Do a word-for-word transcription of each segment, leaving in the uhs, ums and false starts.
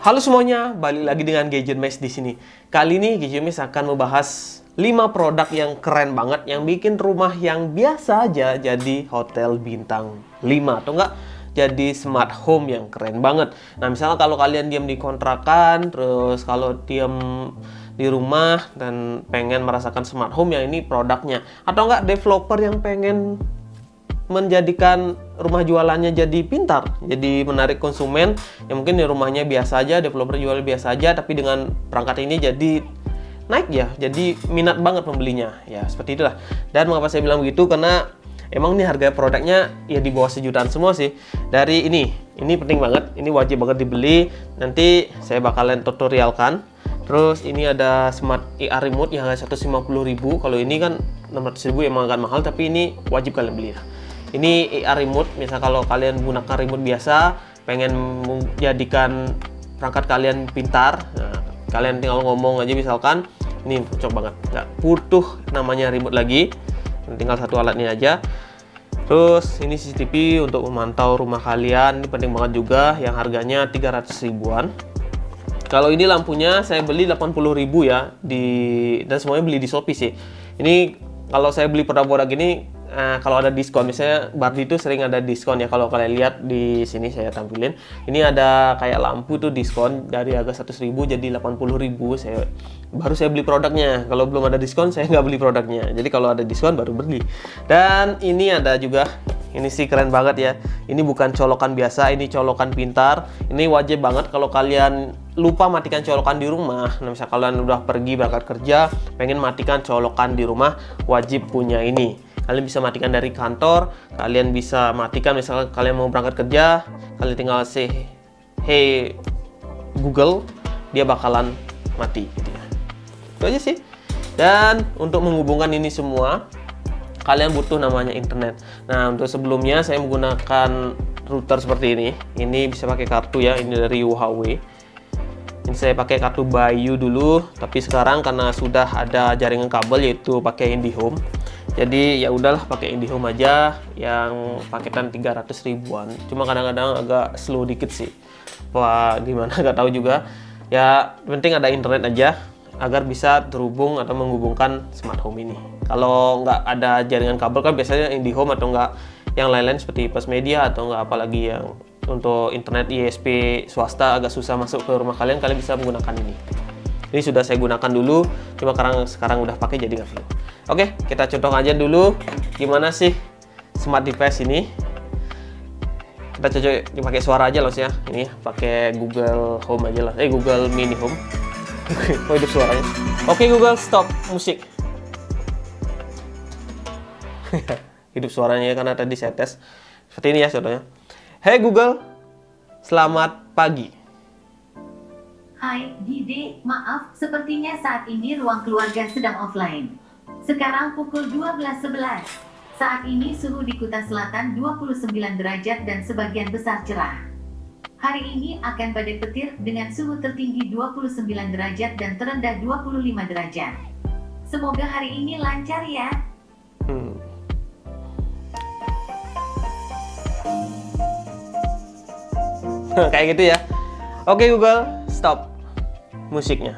Halo semuanya, balik lagi dengan Gadget Mesh di sini. Kali ini Gadget Mesh akan membahas lima produk yang keren banget yang bikin rumah yang biasa aja jadi hotel bintang lima atau enggak jadi smart home yang keren banget. Nah, misalnya kalau kalian diam di kontrakan, terus kalau diam di rumah dan pengen merasakan smart home, yang ini produknya. Atau enggak developer yang pengen menjadikan rumah jualannya jadi pintar, jadi menarik konsumen yang mungkin di rumahnya biasa aja, developer jual biasa aja, tapi dengan perangkat ini jadi naik ya, jadi minat banget pembelinya ya, seperti itulah. Dan mengapa saya bilang begitu, karena emang nih harga produknya ya di bawah sejutaan semua sih. Dari ini, ini penting banget, ini wajib banget dibeli. Nanti saya bakalan tutorialkan. Terus ini ada smart I R remote yang harga seratus lima puluh ribu. Kalau ini kan enam ratus ribu, emang agak mahal, tapi ini wajib kalian beli. Ini I R remote, misal kalau kalian gunakan remote biasa, pengen menjadikan perangkat kalian pintar, nah, kalian tinggal ngomong aja misalkan, ini cocok banget, nggak butuh namanya remote lagi, tinggal satu alatnya aja. Terus ini C C T V untuk memantau rumah kalian, ini penting banget juga, yang harganya tiga ratus ribuan. Kalau ini lampunya saya beli delapan puluh ribu ya, di dan semuanya beli di Shopee sih. Ini kalau saya beli produk-produk ini, Nah, kalau ada diskon, misalnya Bardi itu sering ada diskon ya. Kalau kalian lihat di sini saya tampilin, ini ada kayak lampu tuh diskon dari harga seratus ribu jadi delapan puluh ribu. Saya baru saya beli produknya. Kalau belum ada diskon saya nggak beli produknya. Jadi kalau ada diskon baru beli. Dan ini ada juga, ini sih keren banget ya. Ini bukan colokan biasa, ini colokan pintar. Ini wajib banget kalau kalian lupa matikan colokan di rumah. Nah, misalnya kalian udah pergi berangkat kerja, pengen matikan colokan di rumah, wajib punya ini. Kalian bisa matikan dari kantor, kalian bisa matikan misalnya kalian mau berangkat kerja, kalian tinggal say hey Google, dia bakalan mati gitu ya. Itu aja sih. Dan untuk menghubungkan ini semua, kalian butuh namanya internet. Nah, untuk sebelumnya saya menggunakan router seperti ini. Ini bisa pakai kartu ya, ini dari Huawei. Ini saya pakai kartu Bayu dulu, tapi sekarang karena sudah ada jaringan kabel yaitu pakai IndiHome. Jadi ya udahlah pakai IndiHome aja yang paketan tiga ratus ribuan. Cuma kadang-kadang agak slow dikit sih. Wah, gimana nggak tahu juga. Ya penting ada internet aja agar bisa terhubung atau menghubungkan smart home ini. Kalau nggak ada jaringan kabel kan biasanya IndiHome atau nggak yang lain-lain seperti Pasmedia atau nggak apalagi yang untuk internet I S P swasta agak susah masuk ke rumah kalian, kalian bisa menggunakan ini. Ini sudah saya gunakan dulu, cuma sekarang sekarang udah pakai jadi nggak perlu. Oke, kita contoh aja dulu gimana sih smart device ini. Kita cocok dipakai suara aja loh ya. Ini pakai Google Home aja lah. Eh Google Mini Home. Oh, hidup suaranya. Oke Google, stop musik. Hidup suaranya karena tadi saya tes. Seperti ini ya contohnya. Hey Google, selamat pagi. Hai, Dede, maaf, sepertinya saat ini ruang keluarga sedang offline. Sekarang pukul dua belas sebelas. Saat ini suhu di Kuta Selatan dua puluh sembilan derajat dan sebagian besar cerah. Hari ini akan badai petir dengan suhu tertinggi dua puluh sembilan derajat dan terendah dua puluh lima derajat. Semoga hari ini lancar ya. Hmm. Kayak gitu ya. Oke Google, stop musiknya.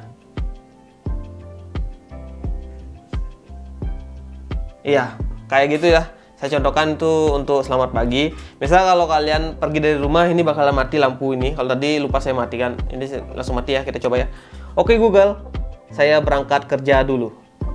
Iya, kayak gitu ya. Saya contohkan tuh untuk selamat pagi. Misal kalau kalian pergi dari rumah, ini bakalan mati lampu ini. Kalau tadi lupa saya matikan, ini langsung mati ya. Kita coba ya. Oke Google, saya berangkat kerja dulu.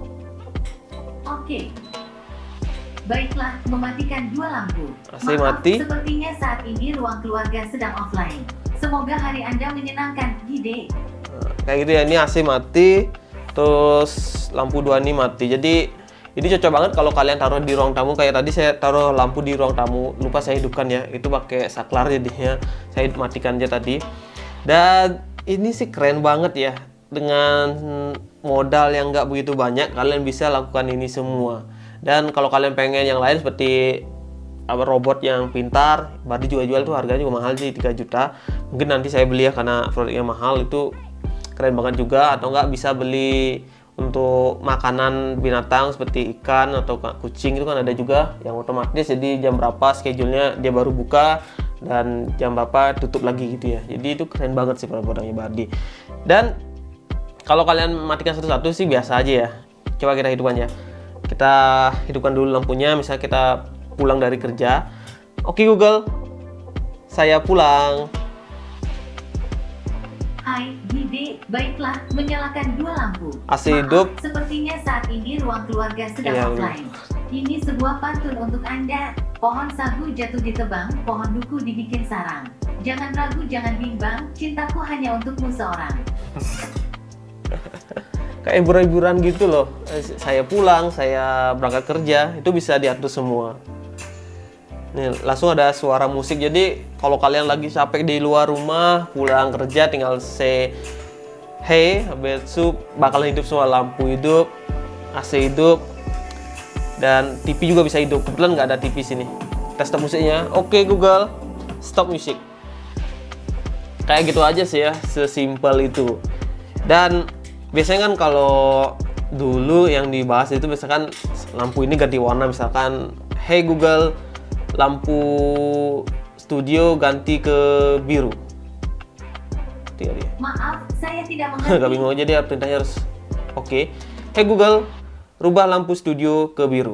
Oke. Baiklah, mematikan dua lampu. Masih Maaf, mati. Sepertinya saat ini ruang keluarga sedang offline. Semoga hari Anda menyenangkan, Dede. Nah, kayak gitu ya, ini A C mati, terus lampu dua ini mati. Jadi ini cocok banget kalau kalian taruh di ruang tamu. Kayak tadi saya taruh lampu di ruang tamu, lupa saya hidupkan ya. Itu pakai saklar jadinya saya matikan aja tadi. Dan ini sih keren banget ya. Dengan modal yang nggak begitu banyak, kalian bisa lakukan ini semua. Dan kalau kalian pengen yang lain seperti apa robot yang pintar, Bardi juga jual tuh, harganya juga mahal sih, tiga juta. Mungkin nanti saya beli ya karena produknya mahal, itu keren banget juga. Atau nggak bisa beli untuk makanan binatang seperti ikan atau kucing, itu kan ada juga yang otomatis, jadi jam berapa schedule-nya dia baru buka, dan jam berapa tutup lagi gitu ya. Jadi itu keren banget sih produk-produknya Bardi. Dan kalau kalian matikan satu-satu sih biasa aja ya. Coba kita hidupkan ya. Kita hidupkan dulu lampunya, misalnya kita pulang dari kerja. Oke Google, saya pulang. Hai, Dede, baiklah, menyalakan dua lampu. A C hidup. Sepertinya saat ini ruang keluarga sedang Iya, offline. Ini sebuah pantun untuk Anda. Pohon sagu jatuh ditebang, pohon duku dibikin sarang. Jangan ragu, jangan bimbang, cintaku hanya untukmu seorang. Kayak hiburan-hiburan gitu loh. Saya pulang, saya berangkat kerja, itu bisa diatur semua. Nih, langsung ada suara musik. Jadi kalau kalian lagi capek di luar rumah, pulang kerja tinggal say hey, habis itu bakalan hidup semua, lampu hidup, A C hidup, dan T V juga bisa hidup. Kebetulan nggak ada T V sini. Kita stop musiknya. Oke Google, stop musik. Kayak gitu aja sih ya, sesimpel itu. Dan biasanya kan kalau dulu yang dibahas itu misalkan lampu ini ganti warna, misalkan hey Google, lampu studio ganti ke biru. Dia. Maaf, saya tidak mengerti. Gak bingung aja dia, perintahnya harus oke. Okay. Hey Google, rubah lampu studio ke biru.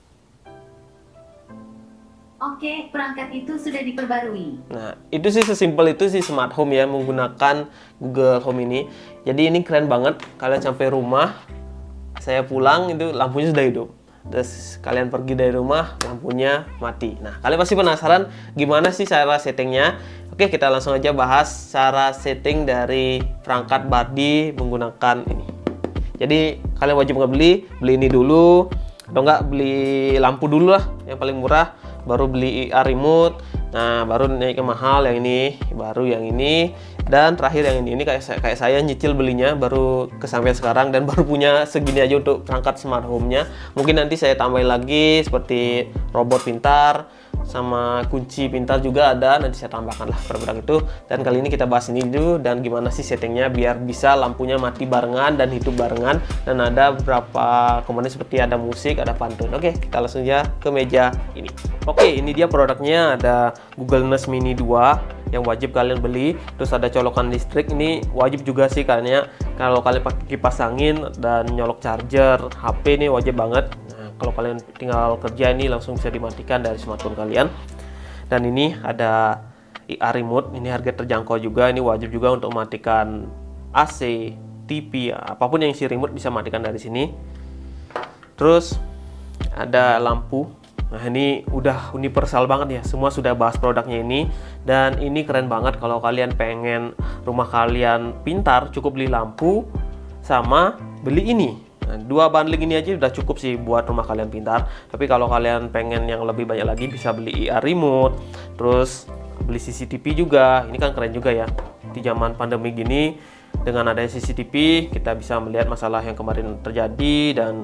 Oke, perangkat itu sudah diperbarui. Nah, itu sih sesimpel itu sih smart home ya, menggunakan Google Home ini. Jadi ini keren banget. Kalian sampai rumah, saya pulang itu lampunya sudah hidup. Terus kalian pergi dari rumah, lampunya mati. Nah, kalian pasti penasaran gimana sih cara settingnya. Oke, kita langsung aja bahas cara setting dari perangkat Bardi menggunakan ini. Jadi kalian wajib ngebeli, beli ini dulu, atau enggak beli lampu dulu lah yang paling murah, baru beli I R remote. Nah, baru naik ke mahal yang ini, baru yang ini, dan terakhir yang ini. Ini kayak saya, kayak saya nyicil belinya baru kesampaian sekarang dan baru punya segini aja untuk perangkat smart home-nya. Mungkin nanti saya tambahin lagi seperti robot pintar sama kunci pintar juga ada, nanti saya tambahkan lah produk itu. Dan kali ini kita bahas ini dulu dan gimana sih settingnya biar bisa lampunya mati barengan dan hidup barengan, dan ada beberapa komponen seperti ada musik, ada pantun. Oke, kita langsung aja ke meja ini. Oke, ini dia produknya. Ada Google Nest Mini dua yang wajib kalian beli. Terus ada colokan listrik, ini wajib juga sih karena kalau kalian pakai kipas angin dan nyolok charger H P ini wajib banget. Nah, kalau kalian tinggal kerja ini langsung bisa dimatikan dari smartphone kalian. Dan ini ada I R remote, ini harga terjangkau juga, ini wajib juga untuk mematikan A C, T V, apapun yang isi remote bisa matikan dari sini. Terus ada lampu. Nah, ini udah universal banget ya, semua sudah bahas produknya ini. Dan ini keren banget kalau kalian pengen rumah kalian pintar, cukup beli lampu sama beli ini. Nah, dua bundling ini aja udah cukup sih buat rumah kalian pintar. Tapi kalau kalian pengen yang lebih banyak lagi, bisa beli I R remote, terus beli C C T V juga. Ini kan keren juga ya, di zaman pandemi gini dengan adanya C C T V kita bisa melihat masalah yang kemarin terjadi dan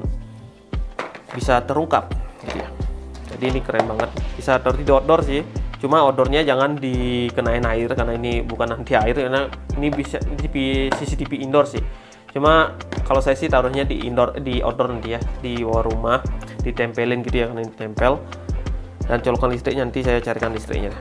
bisa terungkap gitu ya. Jadi ini keren banget, bisa taruh di outdoor sih. Cuma outdoornya jangan dikenain air karena ini bukan anti air, karena ini bisa di C C T V indoor sih. Cuma kalau saya sih taruhnya di indoor, di outdoor nanti ya, di luar rumah, ditempelin gitu ya, karena ditempel. Dan colokan listriknya nanti saya carikan listriknya.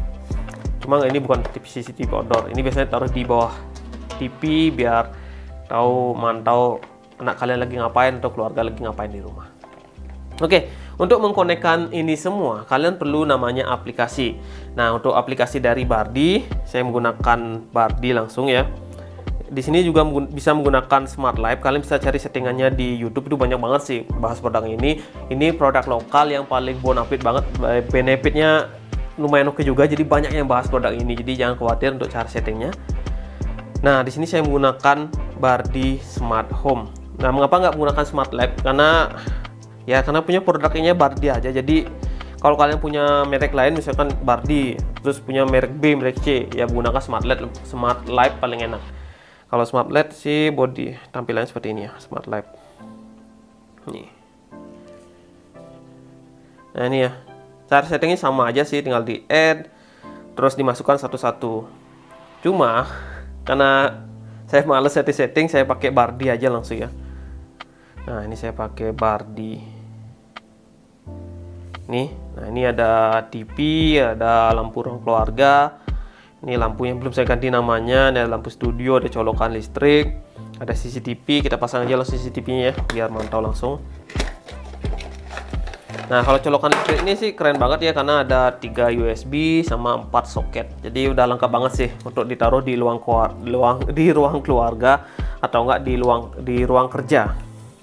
Cuma ini bukan C C T V outdoor, ini biasanya taruh di bawah T V biar tahu mantau anak kalian lagi ngapain atau keluarga lagi ngapain di rumah. Oke, untuk mengkonekkan ini semua, kalian perlu namanya aplikasi. Nah, untuk aplikasi dari Bardi, saya menggunakan Bardi langsung ya. Di sini juga bisa menggunakan Smart Life. Kalian bisa cari settingannya di YouTube, itu banyak banget sih bahas produk ini. Ini produk lokal yang paling bonafit banget, benefitnya lumayan oke juga. Jadi banyak yang bahas produk ini. Jadi jangan khawatir untuk cara settingnya. Nah, di sini saya menggunakan Bardi Smart Home. Nah, mengapa nggak menggunakan Smart Life? Karena ya karena punya produknya Bardi aja. Jadi kalau kalian punya merek lain misalkan Bardi, terus punya merek B, merek C, ya menggunakan Smart Light, Smart Life paling enak. Kalau Smart Light sih body tampilannya seperti ini ya, Smart Life. Nih. Nah, ini ya. Cara settingnya sama aja sih, tinggal di add terus dimasukkan satu-satu. Cuma karena saya males setting-setting, saya pakai Bardi aja langsung ya. Nah, ini saya pakai Bardi. Nih, nah ini ada T V, ada lampu ruang keluarga. Ini lampu yang belum saya ganti namanya, ada lampu studio, ada colokan listrik, ada C C T V. Kita pasang aja langsung C C T V-nya ya, biar mantau langsung. Nah, kalau colokan listrik ini sih keren banget ya, karena ada tiga U S B sama empat soket. Jadi udah lengkap banget sih untuk ditaruh di ruang di ruang di ruang keluarga atau enggak di ruang di ruang kerja.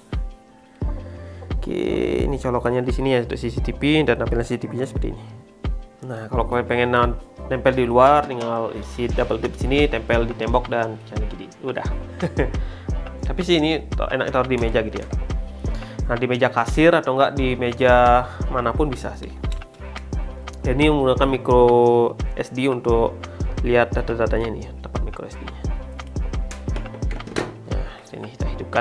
Oke, ini colokannya di sini ya untuk C C T V, dan tampilan C C T V-nya seperti ini. Nah, kalau kalian pengen nempel di luar, tinggal isi double tip sini, tempel di tembok dan jangan gini. Udah. Tapi sih ini enak taruh di meja gitu ya. Nah, di meja kasir atau enggak di meja manapun bisa sih. Dan ini menggunakan micro S D untuk lihat data-datanya nih, tempat micro S D-nya. Nah, sini kita hidupkan.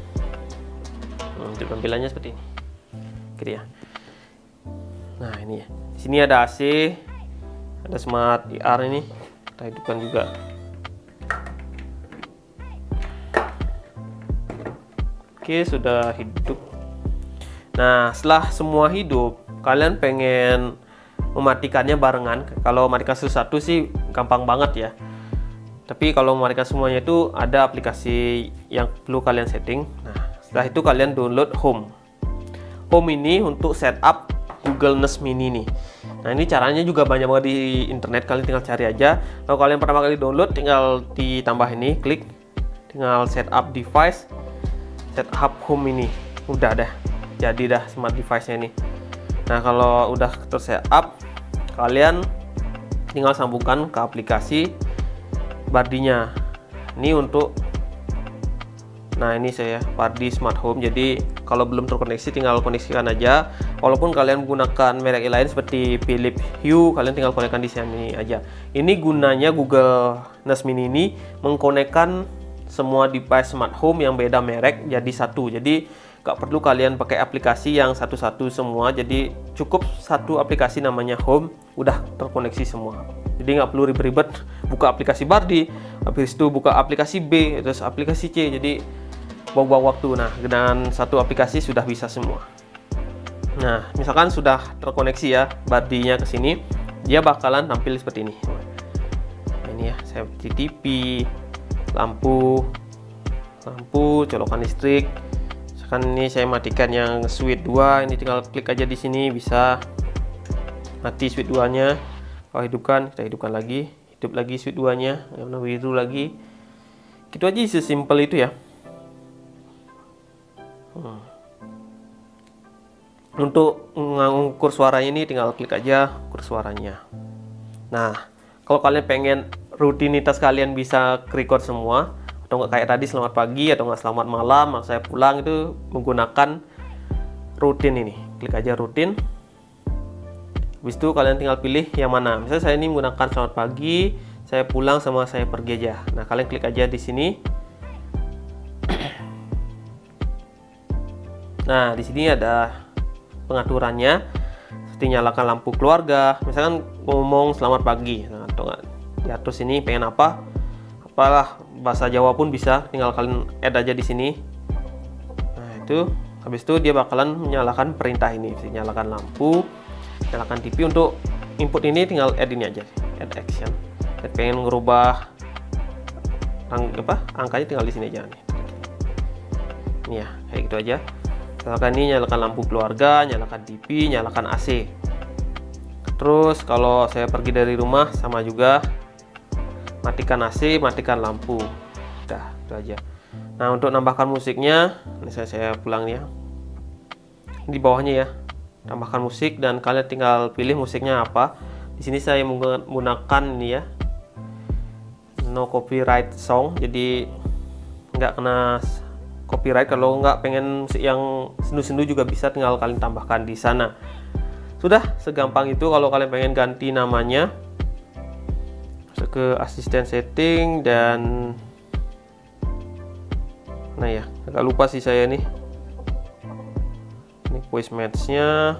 Untuk tampilannya seperti ini. Gitu ya. Nah, ini ya. Di sini ada A C, ada smart I R ini. Kita hidupkan juga. Oke, sudah hidup. Nah, setelah semua hidup, kalian pengen mematikannya barengan. Kalau matikan satu-satu sih gampang banget ya. Tapi kalau mematikan semuanya itu ada aplikasi yang perlu kalian setting. Nah, setelah itu kalian download Home. Home ini untuk setup Google Nest Mini nih. Nah, ini caranya juga banyak banget di internet, kalian tinggal cari aja. Kalau kalian pertama kali download, tinggal ditambah ini, klik, tinggal setup device, setup Home ini, udah dah, jadi dah smart device-nya ini. Nah, kalau udah tersetup, kalian tinggal sambungkan ke aplikasi Bardi-nya. Ini untuk, nah ini saya Bardi Smart Home. Jadi kalau belum terkoneksi, tinggal koneksikan aja. Walaupun kalian menggunakan merek lain seperti Philips Hue, kalian tinggal konekkan di sini aja. Ini gunanya Google Nest Mini ini mengkonekkan semua device smart home yang beda merek jadi satu. Jadi nggak perlu kalian pakai aplikasi yang satu-satu semua. Jadi cukup satu aplikasi namanya Home, udah terkoneksi semua. Jadi nggak perlu ribet-ribet buka aplikasi Bardi, habis itu buka aplikasi B, terus aplikasi C. Jadi buang-buang waktu. Nah, dengan satu aplikasi sudah bisa semua. Nah, misalkan sudah terkoneksi ya Bardi-nya ke sini, dia bakalan tampil seperti ini. Nah, ini ya, saya C C T V, lampu, lampu, colokan listrik. Misalkan ini saya matikan yang switch dua, ini tinggal klik aja di sini bisa mati switch dua-nya. Kalau hidupkan, kita hidupkan lagi, hidup lagi switch dua-nya, yang warna biru lagi. Gitu aja, sesimpel itu ya. Hmm. Untuk mengukur suaranya ini tinggal klik aja ukur suaranya. Nah, kalau kalian pengen rutinitas kalian bisa record semua, atau nggak kayak tadi selamat pagi atau nggak selamat malam, saya pulang, itu menggunakan rutin ini. Klik aja rutin. Habis itu kalian tinggal pilih yang mana. Misalnya saya ini menggunakan selamat pagi, saya pulang, sama saya pergi aja. Nah, kalian klik aja di sini. Nah, di sini ada pengaturannya, seperti nyalakan lampu keluarga. Misalkan ngomong selamat pagi, nah, atau nggak di atas sini pengen apa, apalah bahasa Jawa pun bisa, tinggal kalian add aja di sini. Nah, itu habis itu dia bakalan menyalakan perintah ini, nyalakan lampu, nyalakan T V. Untuk input ini tinggal add ini aja, add action. Dan pengen ngerubah ang apa angkanya, tinggal di sini aja nih. Ini ya, kayak gitu aja. Misalkan ini nyalakan lampu keluarga, nyalakan T V, nyalakan A C. Terus kalau saya pergi dari rumah sama juga, matikan A C, matikan lampu. Udah, itu aja. Nah, untuk nambahkan musiknya, ini saya, saya pulang ya. Di bawahnya ya, tambahkan musik, dan kalian tinggal pilih musiknya apa. Di sini saya menggunakan ini ya, no copyright song, jadi nggak kena copyright. Kalau nggak pengen musik yang sendu-sendu juga bisa, tinggal kalian tambahkan di sana. Sudah segampang itu. Kalau kalian pengen ganti namanya, masuk ke asisten setting, dan nah ya, agak lupa sih saya nih. Ini voice match-nya,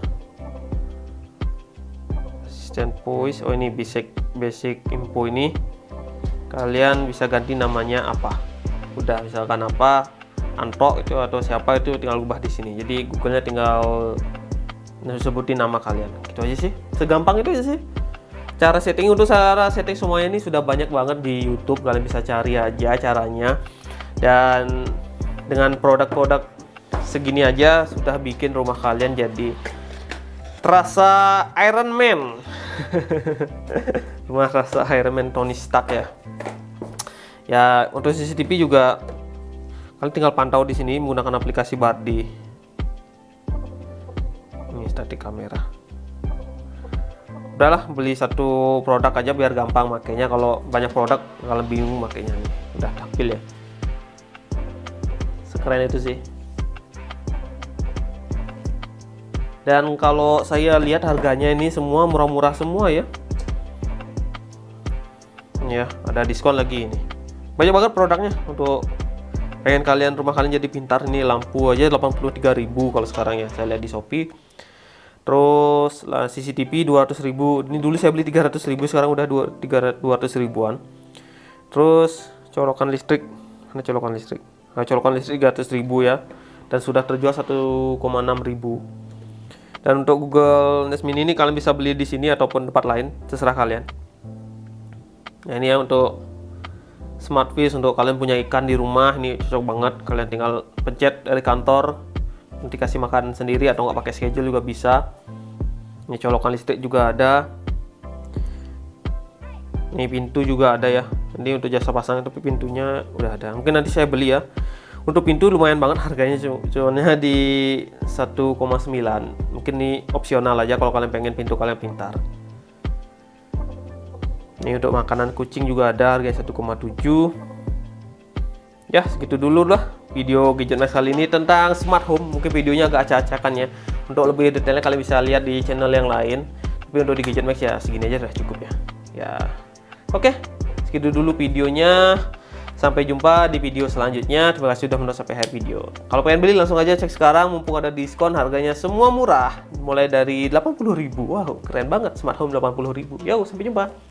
asisten voice. Oh, ini basic basic info. Ini kalian bisa ganti namanya apa. Udah, misalkan apa, Antok itu atau siapa, itu tinggal ubah di sini. Jadi Google-nya tinggal Nah, sebutin nama kalian. Gitu aja sih. Segampang itu aja sih. Cara setting, untuk cara setting semuanya ini sudah banyak banget di YouTube. Kalian bisa cari aja caranya. Dan dengan produk-produk segini aja sudah bikin rumah kalian jadi terasa Iron Man. Rumah rasa Iron Man Tony Stark ya. Ya, untuk C C T V juga kalian tinggal pantau di sini menggunakan aplikasi Bardi. Ini static kamera. Udahlah, beli satu produk aja biar gampang makainya. Kalau banyak produk kalian bingung makainya nih. Udah tampil ya. Sekeren itu sih. Dan kalau saya lihat harganya ini semua murah-murah semua ya. Ya, ada diskon lagi ini. Banyak banget produknya untuk pengen kalian rumah kalian jadi pintar. Ini lampu aja delapan puluh tiga ribu kalau sekarang ya. Saya lihat di Shopee. Terus lah C C T V dua ratus ribu. Ini dulu saya beli tiga ratus ribu, sekarang udah dua ratus ribuan. Terus colokan listrik. Mana colokan listrik? Nah, colokan listrik tiga ratus ribu ya. Dan sudah terjual satu koma enam ribu. Dan untuk Google Nest Mini ini kalian bisa beli di sini ataupun tempat lain, terserah kalian. Nah, ini ya untuk Smart Fish, untuk kalian punya ikan di rumah, ini cocok banget. Kalian tinggal pencet dari kantor, nanti kasih makan sendiri atau nggak pakai schedule juga bisa. Ini colokan listrik juga ada. Ini pintu juga ada ya. Ini untuk jasa pasang, tapi pintunya udah ada. Mungkin nanti saya beli ya. Untuk pintu lumayan banget harganya, cuman di satu koma sembilan. Mungkin ini opsional aja kalau kalian pengen pintu kalian pintar. Ini untuk makanan kucing juga ada, harganya satu koma tujuh. Ya, segitu dulu lah video Gadget Max kali ini tentang smart home. Mungkin videonya agak acak-acakan ya. Untuk lebih detailnya kalian bisa lihat di channel yang lain. Tapi untuk di Gadget Max ya segini aja udah cukup ya. Ya. Oke, segitu dulu videonya. Sampai jumpa di video selanjutnya. Terima kasih sudah menonton sampai akhir video. Kalau pengen beli langsung aja cek sekarang, mumpung ada diskon, harganya semua murah. Mulai dari delapan puluh ribu. Wow, keren banget smart home delapan puluh ribu. Yo, sampai jumpa.